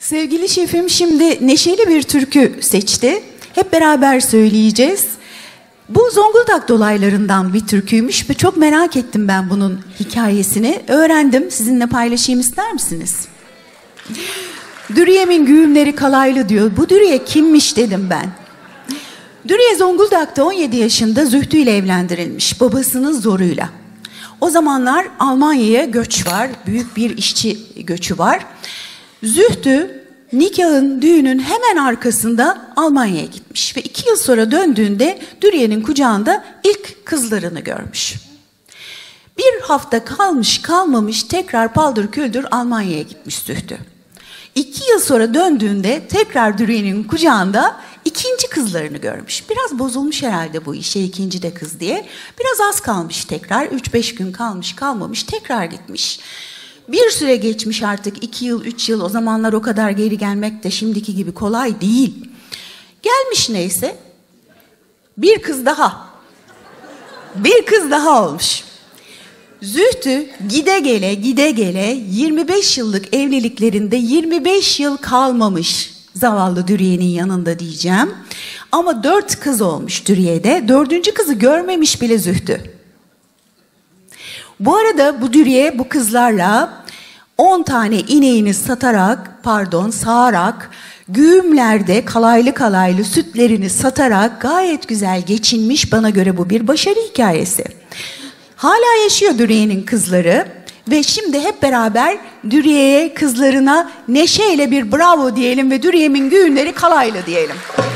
Sevgili şefim şimdi neşeli bir türkü seçti. Hep beraber söyleyeceğiz. Bu Zonguldak dolaylarından bir türküymüş ve çok merak ettim ben bunun hikayesini. Öğrendim. Sizinle paylaşayım ister misiniz? Dürüye'min güğümleri kalaylı diyor. Bu Dürüye kimmiş dedim ben. Dürüye Zonguldak'ta 17 yaşında Zühtü ile evlendirilmiş babasının zoruyla. O zamanlar Almanya'ya göç var. Büyük bir işçi göçü var. Zühtü nikahın, düğünün hemen arkasında Almanya'ya gitmiş ve 2 yıl sonra döndüğünde Dürüye'nin kucağında ilk kızlarını görmüş. Bir hafta kalmış kalmamış tekrar paldır küldür Almanya'ya gitmiş Zühtü. 2 yıl sonra döndüğünde tekrar Dürüye'nin kucağında ikinci kızlarını görmüş. Biraz bozulmuş herhalde bu işe, ikinci de kız diye. Biraz az kalmış tekrar, 3-5 gün kalmış kalmamış tekrar gitmiş. Bir süre geçmiş artık 2 yıl 3 yıl, o zamanlar o kadar geri gelmek de şimdiki gibi kolay değil. Gelmiş neyse, bir kız daha. Bir kız daha olmuş. Zühtü gide gele 25 yıllık evliliklerinde 25 yıl kalmamış zavallı Dürüye'nin yanında diyeceğim. Ama 4 kız olmuş Dürüye'de. 4. kızı görmemiş bile Zühtü. Bu arada bu Dürüye bu kızlarla 10 tane ineğini sağarak güğümlerde kalaylı sütlerini satarak gayet güzel geçinmiş. Bana göre bu bir başarı hikayesi. Hala yaşıyor Dürüye'nin kızları ve şimdi hep beraber Dürüye'ye, kızlarına neşeyle bir bravo diyelim ve Dürüye'min güğümleri kalaylı diyelim.